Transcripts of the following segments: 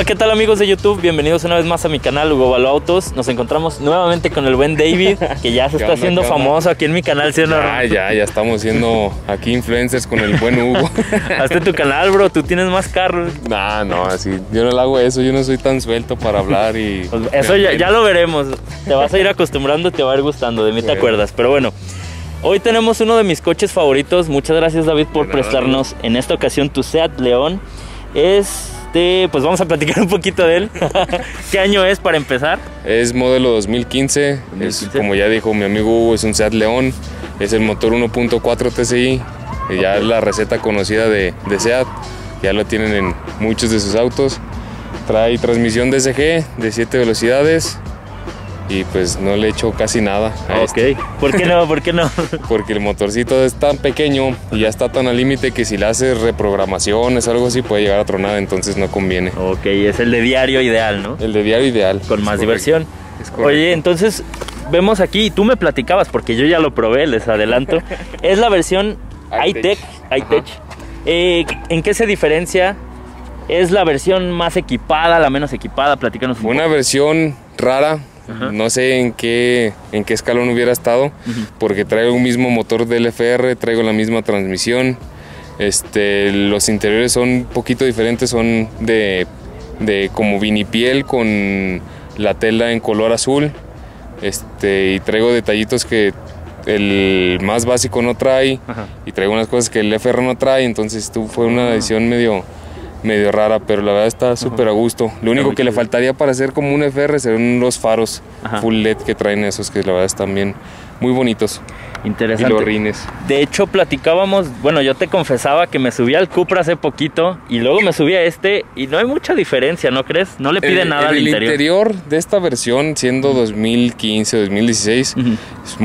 Hola, ¿qué tal amigos de YouTube? Bienvenidos una vez más a mi canal Hugo Baló Autos. Nos encontramos nuevamente con el buen David, que ya se está haciendo famoso aquí en mi canal, ¿sí o no? Ya estamos siendo aquí influencers con el buen Hugo. Hazte tu canal, bro, tú tienes más carros. No, así, yo no le hago eso, yo no soy tan suelto para hablar y... Pues eso ya lo veremos, te vas a ir acostumbrando y te va a ir gustando, de mí te acuerdas, pero bueno. Hoy tenemos uno de mis coches favoritos. Muchas gracias, David, por prestarnos en esta ocasión tu Seat León. Pues vamos a platicar un poquito de él. ¿Qué año es para empezar? Es modelo 2015. Es, como ya dijo mi amigo Hugo, es un Seat León. Es el motor 1.4 TSI. Y ya es la receta conocida de Seat. Ya lo tienen en muchos de sus autos. Trae transmisión DSG de 7 velocidades. Y pues no le echo casi nada a este. ¿Por qué no? ¿Por qué no? Porque el motorcito es tan pequeño y ya está tan al límite que si le haces reprogramaciones o algo así puede llegar a tronar, entonces no conviene. Ok, es el de diario ideal, ¿no? El de diario ideal. Con más diversión. Oye, entonces vemos aquí, y tú me platicabas porque yo ya lo probé, les adelanto. Es la versión I-Tech. ¿En qué se diferencia? ¿Es la versión más equipada, la menos equipada? Platícanos un poco. Una versión rara. No sé en qué escalón hubiera estado, porque traigo un mismo motor del FR, traigo la misma transmisión. Los interiores son un poquito diferentes, son de como vinipiel con la tela en color azul. Y traigo detallitos que el más básico no trae, y traigo unas cosas que el FR no trae, entonces fue una decisión medio rara, pero la verdad está súper a gusto. Lo único que le faltaría para hacer como un FR serían los faros full LED que traen esos, que la verdad están bien, muy bonitos. Interesante. Y los rines. De hecho, platicábamos, bueno, yo te confesaba que me subí al Cupra hace poquito y luego me subí a y no hay mucha diferencia, ¿no crees? No le pide nada al interior. El interior de esta versión, siendo 2015, 2016, es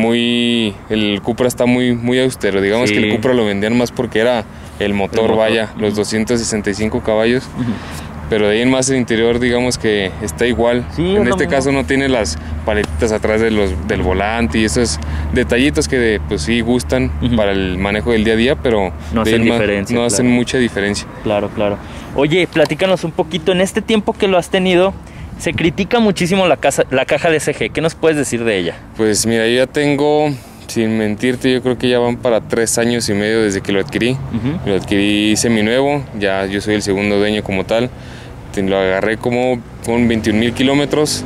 el Cupra está muy austero. Digamos que el Cupra lo vendían más porque era el motor, vaya, los 265 caballos. Pero de ahí en más el interior, digamos que está igual. En este caso no tiene las paletitas atrás del volante y esos detallitos que pues sí gustan para el manejo del día a día, pero no hacen mucha diferencia. Claro. Oye, platícanos un poquito, en este tiempo que lo has tenido, se critica muchísimo la caja DSG. ¿Qué nos puedes decir de ella? Pues mira, yo ya tengo... Sin mentirte, yo creo que ya van para 3 años y medio desde que lo adquirí. Lo adquirí seminuevo, ya yo soy el segundo dueño como tal. Lo agarré como con 21,000 kilómetros.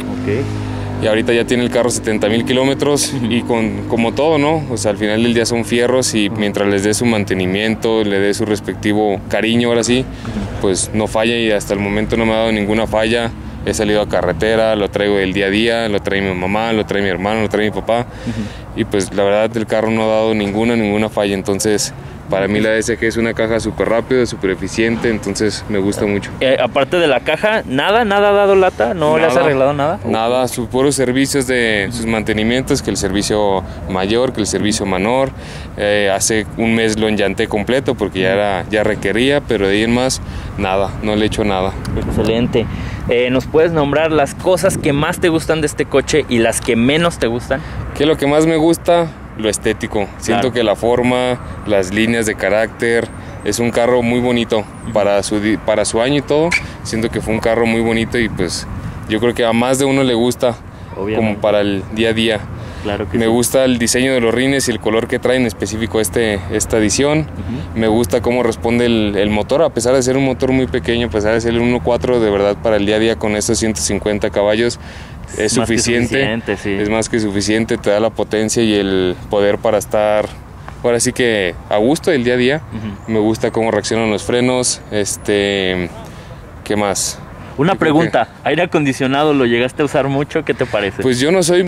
Y ahorita ya tiene el carro 70,000 kilómetros. Y como todo, ¿no? O sea, al final del día son fierros y mientras les dé su mantenimiento, le dé su respectivo cariño, ahora sí, pues no falla y hasta el momento no me ha dado ninguna falla. He salido a carretera, lo traigo del día a día, lo trae mi mamá, lo trae mi hermano, lo trae mi papá. Y pues la verdad el carro no ha dado ninguna falla. Entonces para mí la DSG es una caja súper rápida, súper eficiente, entonces me gusta mucho. Aparte de la caja, ¿nada ha dado lata? ¿No le has arreglado nada? Nada, sus puros servicios de sus mantenimientos, que el servicio mayor, que el servicio menor. Hace un mes lo enllanté completo porque ya requería, pero de ahí en más, nada, no le he hecho nada. Excelente. ¿Nos puedes nombrar las cosas que más te gustan de este coche y las que menos te gustan? ¿Qué es lo que más me gusta? Lo estético. Siento que la forma, las líneas de carácter, es un carro muy bonito para su año y todo. Siento que fue un carro muy bonito y pues yo creo que a más de uno le gusta, como para el día a día. Claro que me gusta el diseño de los rines y el color que trae en específico esta edición. Me gusta cómo responde el motor, a pesar de ser un motor muy pequeño, a pesar de ser el 1.4, de verdad para el día a día con estos 150 caballos es suficiente. Es más que suficiente, te da la potencia y el poder para estar ahora sí que a gusto del día a día. Me gusta cómo reaccionan los frenos. ¿Qué más? Una pregunta, ¿aire acondicionado lo llegaste a usar mucho? ¿Qué te parece? Pues yo no soy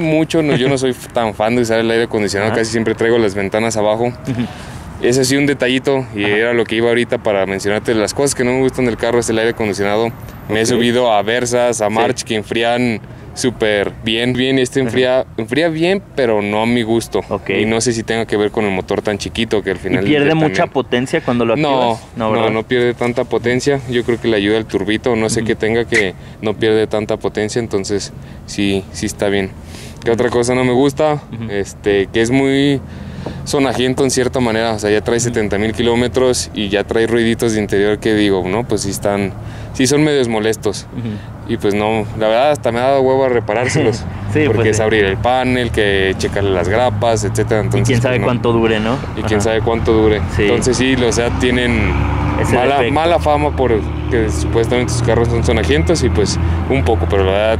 tan fan de usar el aire acondicionado, casi siempre traigo las ventanas abajo. Ese sí un detallito y era lo que iba ahorita para mencionarte. Las cosas que no me gustan del carro es el aire acondicionado. Me he subido a Versas, a March que enfrían súper bien. Enfría bien, pero no a mi gusto. Y no sé si tenga que ver con el motor tan chiquito que al final... ¿Y pierde mucha potencia cuando lo activas? No pierde tanta potencia. Yo creo que le ayuda el turbito, no sé qué tenga que no pierde tanta potencia, entonces sí está bien. ¿Qué otra cosa no me gusta? Que es muy sonajiento en cierta manera, o sea, ya trae 70,000 kilómetros y ya trae ruiditos de interior que digo, no, pues sí son medios molestos. Y pues no, la verdad hasta me ha dado huevo a reparárselos. Sí, porque pues es abrir el panel, que checarle las grapas, etcétera. Entonces, y quién sabe pues, cuánto dure, ¿no? Y quién sabe cuánto dure. Sí. Entonces sí, o sea, tienen mala fama porque supuestamente sus carros son sonajientos y pues un poco, pero la verdad,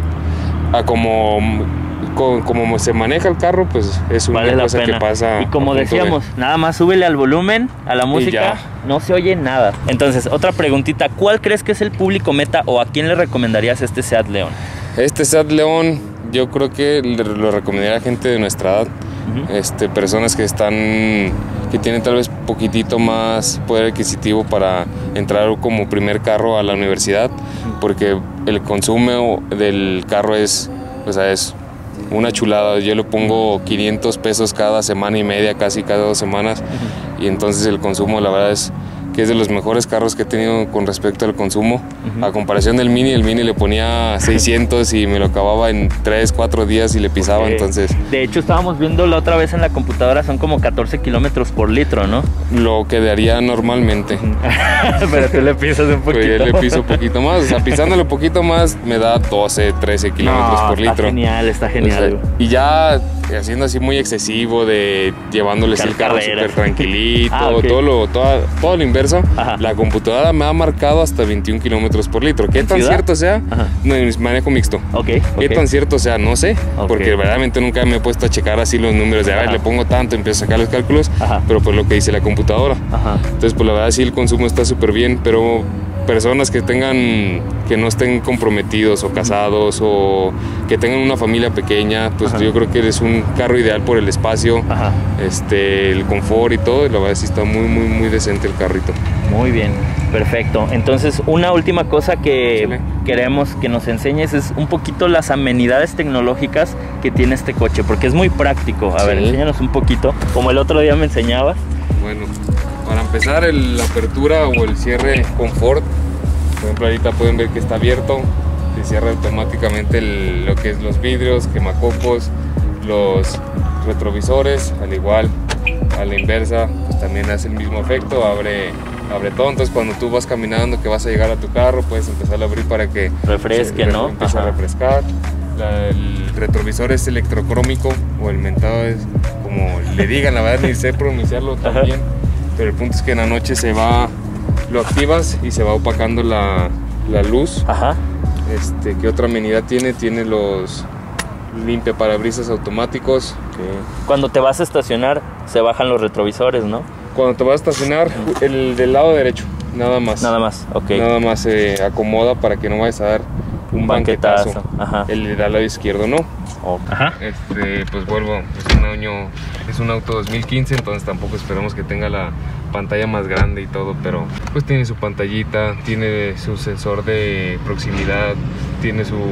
como se maneja el carro, pues es una cosa que pasa. Y como decíamos, nada más súbele al volumen, a la música, no se oye nada. Entonces, otra preguntita, ¿cuál crees que es el público meta o a quién le recomendarías este Seat León? Este Seat León yo creo que lo recomendaría a gente de nuestra edad, personas que tienen tal vez poquitito más poder adquisitivo para entrar como primer carro a la universidad, porque el consumo del carro es una chulada. Yo le pongo 500 pesos cada semana y media, casi cada 2 semanas, y entonces el consumo, la verdad es que es de los mejores carros que he tenido con respecto al consumo. A comparación del Mini, el Mini le ponía 600 y me lo acababa en 3, 4 días y le pisaba, entonces... De hecho, estábamos viendo la otra vez en la computadora, son como 14 kilómetros por litro, ¿no? Lo que daría normalmente. Pero tú le pisas un poquito. Pues yo le piso un poquito más, o sea, pisándole un poquito más me da 12, 13 kilómetros por litro. Está genial. O sea, y ya haciendo así muy excesivo, de llevándoles el carro súper tranquilito, todo lo inverso. La computadora me ha marcado hasta 21 kilómetros por litro. ¿Qué tan cierto sea? No, manejo mixto. ¿Qué tan cierto sea? No sé, porque verdaderamente nunca me he puesto a checar así los números de, a ver, le pongo tanto, empiezo a sacar los cálculos, pero pues lo que dice la computadora. Entonces, pues la verdad sí el consumo está súper bien, pero personas que no estén comprometidos o casados o que tengan una familia pequeña, pues yo creo que es un carro ideal por el espacio, el confort y todo, y la verdad sí está muy, muy, muy decente el carrito. Muy bien, perfecto. Entonces, una última cosa que queremos que nos enseñes es un poquito las amenidades tecnológicas que tiene este coche, porque es muy práctico. A ver, enséñanos un poquito, como el otro día me enseñabas. Bueno, para empezar, la apertura o el cierre confort, por ejemplo, ahorita pueden ver que está abierto, se cierra automáticamente lo que es los vidrios, quemacocos, los retrovisores, al igual, a la inversa, pues también hace el mismo efecto, abre todo. Entonces cuando tú vas caminando, que vas a llegar a tu carro, puedes empezar a abrir para que refresque, ¿no? Empiece a refrescar. El retrovisor es electrocrómico, o el mentado es como le digan, la verdad ni sé pronunciarlo también, pero el punto es que en la noche lo activas y se va opacando la luz. ¿Qué otra amenidad tiene? Tiene los limpia parabrisas automáticos. Cuando te vas a estacionar se bajan los retrovisores, ¿no? Cuando te vas a estacionar, el del lado derecho, nada más. Nada más, Nada más se acomoda para que no vayas a dar un banquetazo. El del lado izquierdo no. Pues vuelvo, es un auto 2015, entonces tampoco esperamos que tenga la pantalla más grande y todo, pero pues tiene su pantallita, tiene su sensor de proximidad, tiene su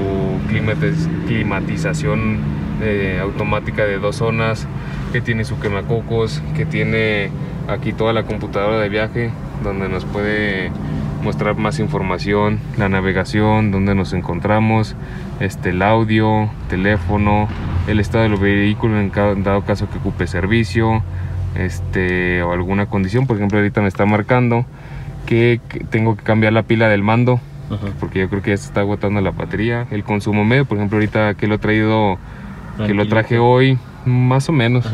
climatización automática de 2 zonas, que tiene su quemacocos, que tiene aquí toda la computadora de viaje donde nos puede mostrar más información, la navegación, dónde nos encontramos, el audio, teléfono, el estado del vehículo en dado caso que ocupe servicio, o alguna condición. Por ejemplo, ahorita me está marcando que tengo que cambiar la pila del mando, porque yo creo que ya se está agotando la batería. El consumo medio, por ejemplo, ahorita que lo traje hoy, más o menos.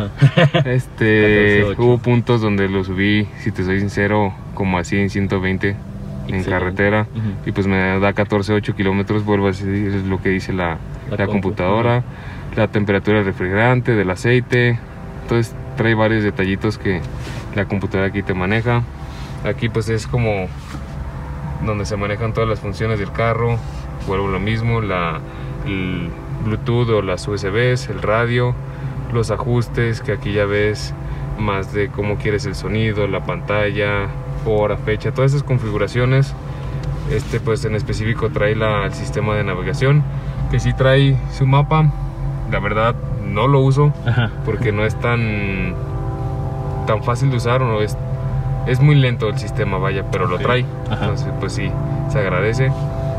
14, hubo puntos donde lo subí, si te soy sincero, como así en 120 en carretera, y pues me da 14,8 kilómetros. Vuelvo a decir, es lo que dice la computadora. La temperatura del refrigerante, del aceite. Entonces trae varios detallitos que la computadora aquí te maneja. Aquí pues es como donde se manejan todas las funciones del carro. Vuelvo a lo mismo, el Bluetooth o las USBs, el radio, los ajustes, que aquí ya ves más de cómo quieres el sonido, la pantalla, hora, fecha, todas esas configuraciones. Pues en específico trae el sistema de navegación, que sí trae su mapa. La verdad no lo uso porque no es tan fácil de usar, o es muy lento el sistema, vaya, pero lo trae. Entonces pues sí, se agradece.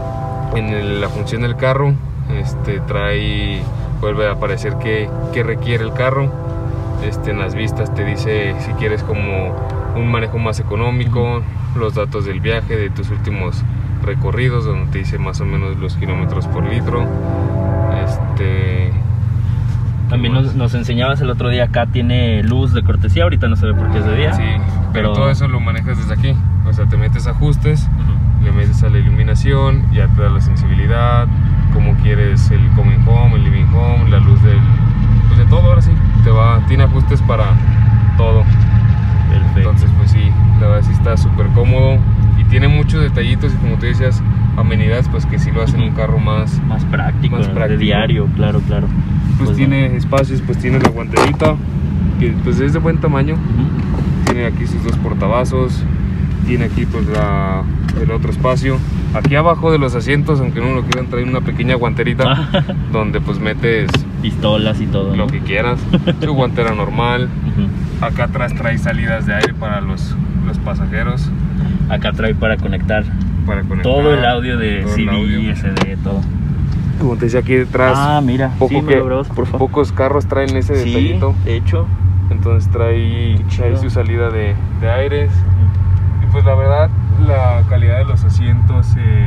En la función del carro, vuelve a aparecer qué requiere el carro. En las vistas te dice si quieres como un manejo más económico, los datos del viaje, de tus últimos recorridos, donde te dice más o menos los kilómetros por litro. También nos enseñabas el otro día, acá tiene luz de cortesía, ahorita no se ve porque es de día. Sí, pero todo eso lo manejas desde aquí. O sea, te metes ajustes, le metes a la iluminación, ya te da la sensibilidad, cómo quieres el coming home, el living home, la luz del... Pues de todo, ahora sí, tiene ajustes para todo. Perfecto. Entonces pues sí, la verdad sí está súper cómodo y tiene muchos detallitos y como tú decías, amenidades pues que sí lo hacen un carro más práctico, de diario, claro. Pues tiene espacios, pues tiene la guanterita, que pues es de buen tamaño. Tiene aquí sus dos portavasos, tiene aquí pues el otro espacio. Aquí abajo de los asientos, aunque no lo quieran, trae una pequeña guanterita donde pues metes pistolas y todo, lo que quieras. Su guantera normal. Acá atrás trae salidas de aire para los pasajeros. Acá trae para conectar todo el audio de CD, SD, todo. Como te decía aquí detrás, mira, pocos carros traen ese detallito. De hecho. Entonces trae su salida de aires. Y pues la verdad, la calidad de los asientos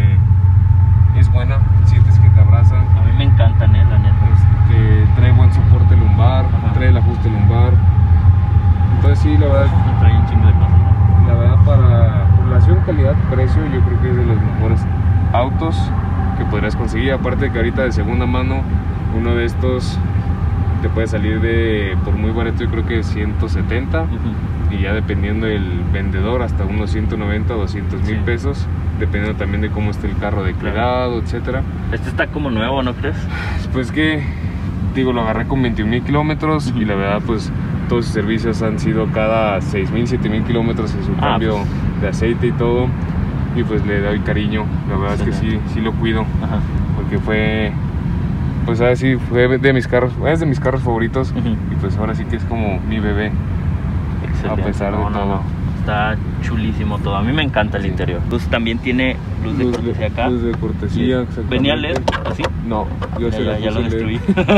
es buena, sientes que te abrazan. A mí me encantan, la neta. Trae buen soporte lumbar, trae el ajuste lumbar. Entonces sí, la verdad, trae un chingo de cosas. La verdad, para relación calidad-precio, yo creo que es de los mejores autos que podrías conseguir. Aparte de que ahorita de segunda mano, uno de estos te puede salir por muy barato, yo creo que 170. Y ya dependiendo del vendedor, hasta unos 190 o 200 mil pesos, dependiendo también de cómo esté el carro declarado, etcétera. Este está como nuevo, ¿no crees? Pues que, digo, lo agarré con 21,000 kilómetros y la verdad, pues todos sus servicios han sido cada 6,000, 7,000 kilómetros en su cambio de aceite y todo. Y pues le doy cariño, la verdad es que sí lo cuido. Porque fue, pues ahora sí, fue de mis carros favoritos. Y pues ahora sí que es como mi bebé. Excelente. A pesar de todo. Está chulísimo todo. A mí me encanta el interior. Pues también tiene luz de cortesía acá. Luz de cortesía, exactamente. ¿Venía LED así? No, yo ya lo destruí.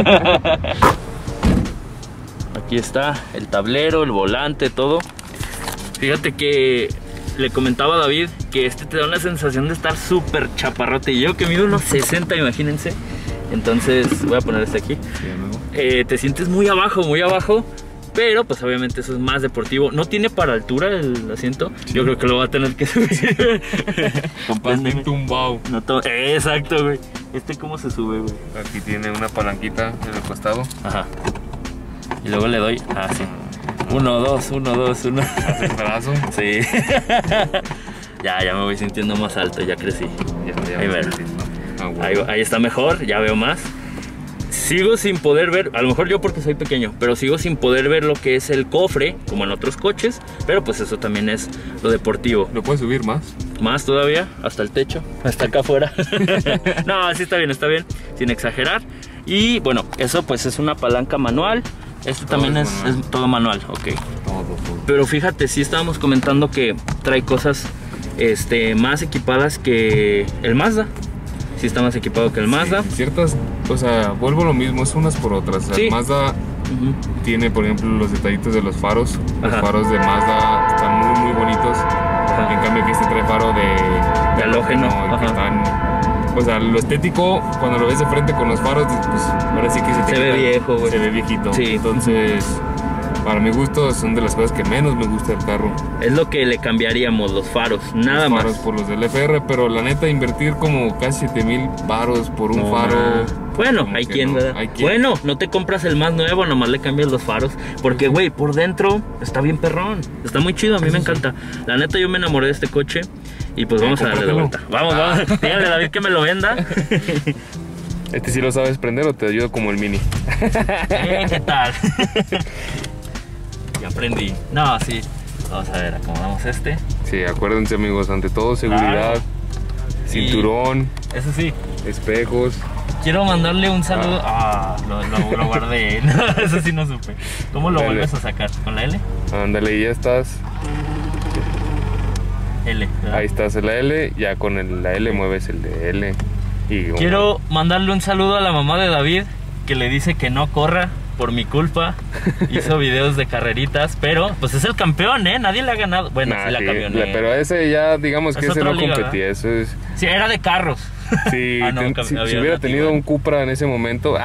Aquí está el tablero, el volante, todo. Fíjate que le comentaba a David que te da una sensación de estar súper chaparrote. Y yo que mido unos 60, imagínense. Entonces voy a poner este aquí. Te sientes muy abajo, pero pues obviamente eso es más deportivo. No tiene para altura el asiento. Yo creo que lo va a tener que subir. Completamente tumbado. Exacto, güey. ¿Cómo se sube, güey? Aquí tiene una palanquita en el costado. Y luego le doy así. 1, 2, 1, 2, 1. ¿Haces brazo? Sí. Ya me voy sintiendo más alto, ya crecí. Ahí está mejor, ya veo más. Sigo sin poder ver, a lo mejor yo porque soy pequeño, pero sigo sin poder ver lo que es el cofre, como en otros coches. Pero pues eso también es lo deportivo. ¿Lo puedes subir más? Más todavía, hasta el techo, hasta acá afuera. No, sí está bien, sin exagerar. Y bueno, eso pues es una palanca manual. También es todo manual, ok. Pero fíjate, sí estábamos comentando que trae cosas más equipadas que el Mazda. Sí está más equipado que el Mazda. Ciertas, o sea, vuelvo a lo mismo, es unas por otras. El Mazda tiene, por ejemplo, los detallitos de los faros. Los faros de Mazda están muy, muy bonitos. En cambio, aquí trae faro de halógeno. Que están, o sea, lo estético, cuando lo ves de frente con los faros, pues ahora sí que se ve viejo, güey. Se ve viejito. Sí. Entonces, para mi gusto, son de las cosas que menos me gusta del carro. Es lo que le cambiaríamos, los faros, nada más. Los faros por los del FR, pero la neta, invertir como casi 7,000 varos por un faro. Bueno, hay quien, ¿verdad? Bueno, no te compras el más nuevo, nomás le cambias los faros. Porque, güey, por dentro está bien perrón. Está muy chido, a mí me encanta. La neta, yo me enamoré de este coche. Y pues vamos a darle la vuelta. Vamos. Dígale a David que me lo venda. ¿Sí lo sabes prender o te ayudo como el Mini? ¿Qué tal? Ya aprendí. No, sí. Vamos a ver, acomodamos Sí, acuérdense, amigos, ante todo, seguridad, cinturón. Eso sí. Espejos. Quiero mandarle un saludo. Lo guardé. No, eso sí no supe. ¿Cómo lo vuelves a sacar? ¿Con la L? Ándale, ya estás. L, ¿verdad? Ahí estás en la L, ya con la L mueves el de L. Quiero mandarle un saludo a la mamá de David, que le dice que no corra por mi culpa. Hizo videos de carreritas, pero pues es el campeón, ¿eh? Nadie le ha ganado. Bueno, sí, la camioneta. Pero ese ya, digamos que Es ese otra no liga, competía. Eso es... Sí, era de carros. Sí, Ah, no, si había hubiera una tenido Tiguan. un Cupra en ese momento.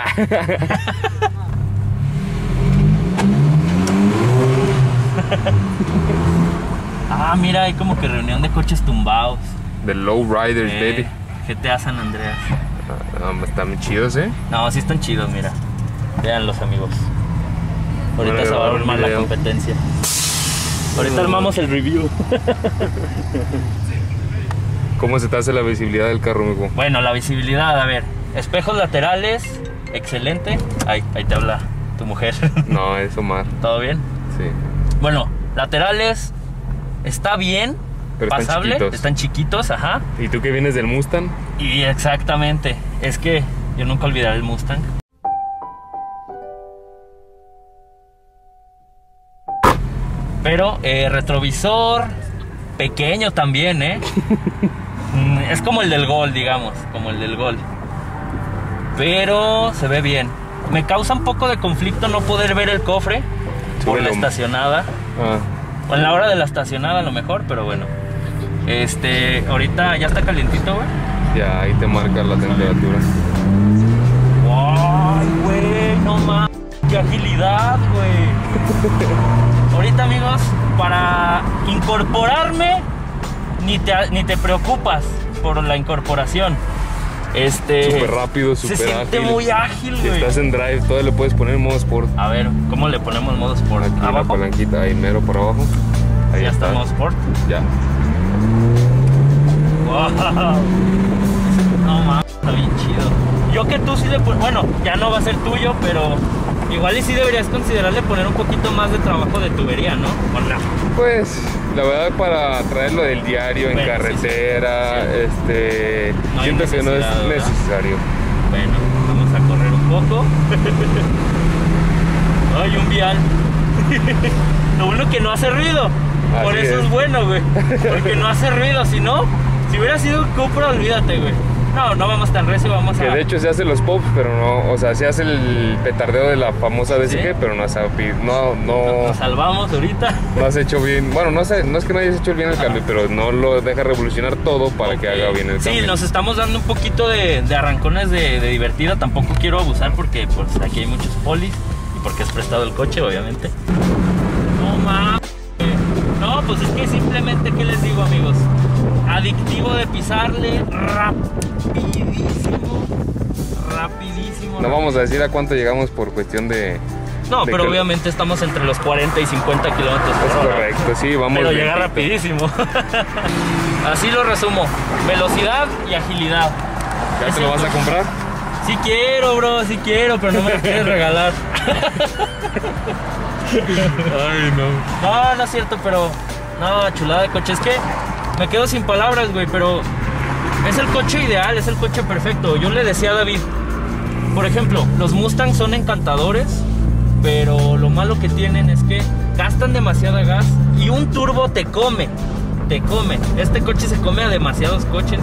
Ah, mira, hay como que reunión de coches tumbados. The Low Riders, baby. GTA San Andreas. Están muy chidos, ¿eh? No, sí están chidos, mira. Veanlos, amigos. Ahorita Bueno, se va a un armar la video. competencia. Ahorita armamos el review. ¿Cómo se te hace la visibilidad del carro, amigo? Bueno, la visibilidad, a ver. Espejos laterales, excelente. Ahí te habla tu mujer. No, es Omar. ¿Todo bien? Sí. Bueno, laterales, está bien. Pero están pasable, chiquitos. están chiquitos, ajá. ¿Y tú que vienes del Mustang? Y exactamente, es que yo nunca olvidaré el Mustang. Pero retrovisor pequeño también, ¿eh? Es como el del Gol, digamos, como el del Gol. Pero se ve bien. Me causa un poco de conflicto no poder ver el cofre por la Súbelo. estacionada. O en la hora de la estacionada a lo mejor, pero bueno. Ahorita ya está calientito, güey. Ya, ahí te marca la temperatura. ¡Ay, güey! No mames, qué agilidad, güey. Ahorita, amigos, para incorporarme, ni te preocupas por la incorporación. Súper rápido, súper se ágil. siente muy ágil, Si güey. estás en drive, todo le puedes poner en modo sport. A ver, ¿cómo le ponemos modo sport? Aquí la ¿Abajo? palanquita, ahí mero por abajo. Ahí Ya está modo sport. Ya. ¡Wow! No mames, está bien chido. Yo que tú sí le pones... Bueno, ya no va a ser tuyo, pero igual y sí deberías considerarle poner un poquito más de trabajo de tubería, ¿no? ¿O no? Pues, la verdad, para traerlo del diario en Bueno, carretera, sí. No hay siento que no es necesidad, ¿verdad? necesario. Bueno, vamos a correr un poco. Ay, un vial. Lo bueno que no hace ruido. Por Así eso es bueno, güey. Porque no hace ruido, si no, si hubiera sido un Cupra, olvídate, güey. No vamos tan recio, vamos a... Que de hecho se hace los pops, pero no, o sea, se hace el petardeo de la famosa DSG, ¿Sí? pero no Nos salvamos ahorita. no has hecho bien. Bueno, no es que no hayas hecho bien el cambio, pero no lo deja revolucionar todo para que haga bien el cambio. Sí, nos estamos dando un poquito de arrancones de divertida. Tampoco quiero abusar porque pues aquí hay muchos polis y porque has prestado el coche, obviamente. No mames. No, pues es que simplemente, ¿qué les digo, amigos? Adictivo de pisarle, rapidísimo. No vamos a decir a cuánto llegamos por cuestión de... No, de pero que- obviamente estamos entre los 40 y 50 kilómetros Es por hora. correcto, sí, vamos Pero bien. llega rapidísimo. Así lo resumo. Velocidad y agilidad. ¿Ya te lo vas a comprar? Sí quiero, bro, sí quiero, pero no me lo quieres regalar. Ay, no. No es cierto, pero... No, chulada de coche. Es que me quedo sin palabras, güey, pero... Es el coche ideal, es el coche perfecto. Yo le decía a David, por ejemplo, los Mustang son encantadores, pero lo malo que tienen es que gastan demasiado gas y un turbo te come. Este coche se come a demasiados coches.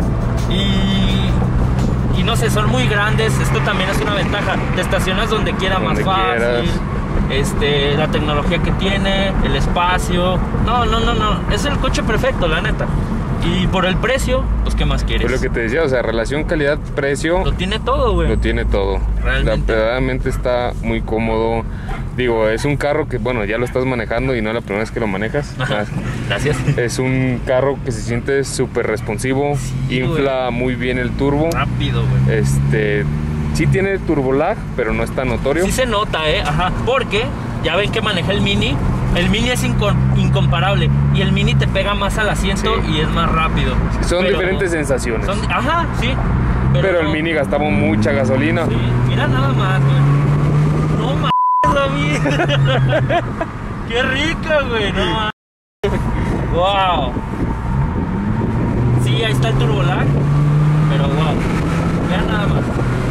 Y no sé, son muy grandes. Esto también es una ventaja. Te estacionas donde quiera más Donde fácil. quieras. La tecnología que tiene, el espacio. No. Es el coche perfecto, la neta. Y por el precio, pues ¿qué más quieres? Pues lo que te decía, o sea, relación calidad-precio Lo tiene todo, güey. lo tiene todo. Realmente. Verdaderamente está muy cómodo. Digo, es un carro que, bueno, ya lo estás manejando y no es la primera vez que lo manejas. Ajá. Gracias. Es un carro que se siente súper responsivo, Sí, infla muy bien el turbo. Rápido, güey. Sí tiene turbolag, pero no es tan notorio. Sí se nota, ajá. Porque ya ven que maneja el Mini. El Mini es incomparable. Y el Mini te pega más al asiento Sí. y es más rápido. Son Pero diferentes sensaciones. Ajá, sí. Pero el no- Mini gastaba mucha gasolina. Sí, mira nada más, güey. No mames, David. Qué rica, güey. No mames. Wow. Sí, ahí está el turbolag. Pero wow. Mira nada más.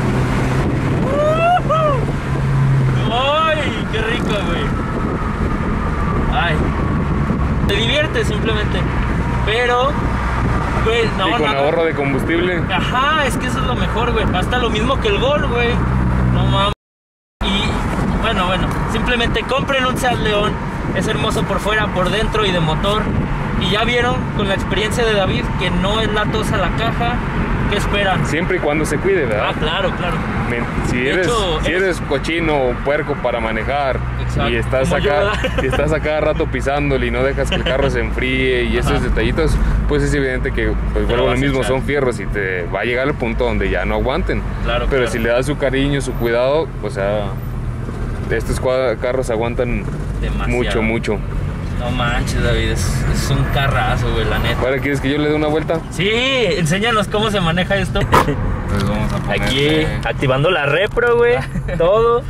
¡Ay! ¡Qué rico, güey! ¡Ay! Te diviertes simplemente. Pero, güey, no, y con nada. ahorro de combustible. Ajá, es que eso es lo mejor, güey. Hasta lo mismo que el Gol, güey. No mames. Y Bueno, simplemente compren un Seat León. Es hermoso por fuera, por dentro y de motor. Y ya vieron con la experiencia de David que no es latosa la caja. ¿Qué esperan? Siempre y cuando se cuide, ¿verdad? Ah, claro. Si eres cochino o puerco para manejar, exacto, y estás a cada rato pisándole y no dejas que el carro se enfríe y esos detallitos, pues es evidente que, pues vuelvo a lo mismo, son fierros y te va a llegar al punto donde ya no aguanten. Pero si le das su cariño, su cuidado, o sea, estos carros aguantan demasiado. mucho. No manches, David, es un carrazo, güey, la neta. ¿Ahora quieres que yo le dé una vuelta? Sí, enséñanos cómo se maneja esto. Pues vamos a poner aquí, activando la repro, güey, todo.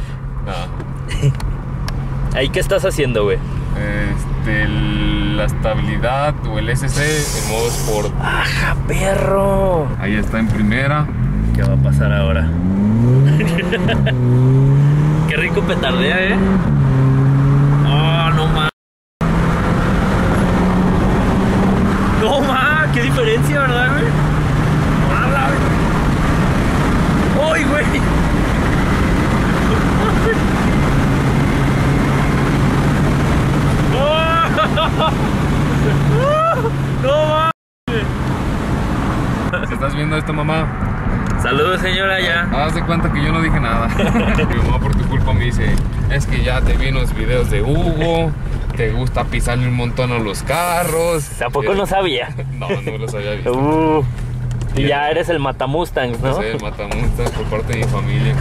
No. ¿Ahí qué estás haciendo, güey? La estabilidad o el SC en modo Sport. ¡Ajá, perro! Ahí está en primera. ¿Qué va a pasar ahora? Qué rico petardea, Oh, no mames. No mames, qué diferencia, ¿verdad, güey? ¡Ay, güey! ¡No mames! Si estás viendo esto, mamá. Saludos, señora, ya. Haz de cuenta que yo no dije nada. Mi mamá por tu culpa me dice, es que ya te vi en los videos de Hugo, te gusta pisarle un montón a los carros. Tampoco no sabía. No lo sabía visto. Y ya eres el Matamustangs, ¿no? Soy el Matamustangs por parte de mi familia.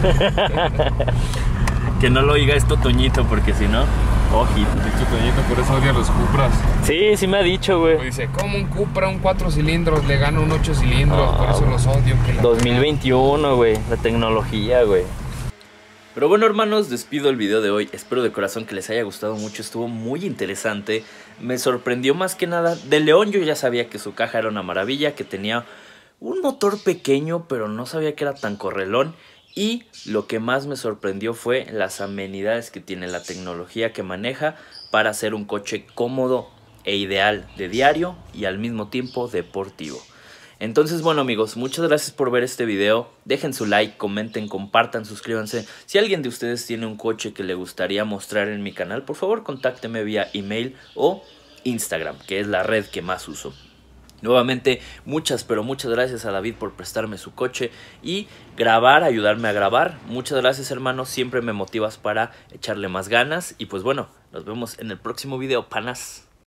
Que no lo oiga esto Toñito, porque si no, ojito. Dicho Toñito, por eso odia los Cupras. Sí me ha dicho, güey. Dice, ¿cómo un Cupra, un 4 cilindros, le gana un 8 cilindros? Por eso los odio. 2021, güey, la tecnología, güey. Pero bueno, hermanos, despido el video de hoy. Espero de corazón que les haya gustado mucho. Estuvo muy interesante. Me sorprendió más que nada. De León yo ya sabía que su caja era una maravilla, que tenía un motor pequeño, pero no sabía que era tan correlón. Y lo que más me sorprendió fue las amenidades que tiene, la tecnología que maneja para hacer un coche cómodo e ideal de diario y al mismo tiempo deportivo. Entonces, bueno, amigos, muchas gracias por ver este video. Dejen su like, comenten, compartan, suscríbanse. Si alguien de ustedes tiene un coche que le gustaría mostrar en mi canal, por favor contácteme vía email o Instagram, que es la red que más uso. Nuevamente, muchas gracias a David por prestarme su coche y ayudarme a grabar. Muchas gracias, hermano, siempre me motivas para echarle más ganas. Y pues bueno, nos vemos en el próximo video, panas.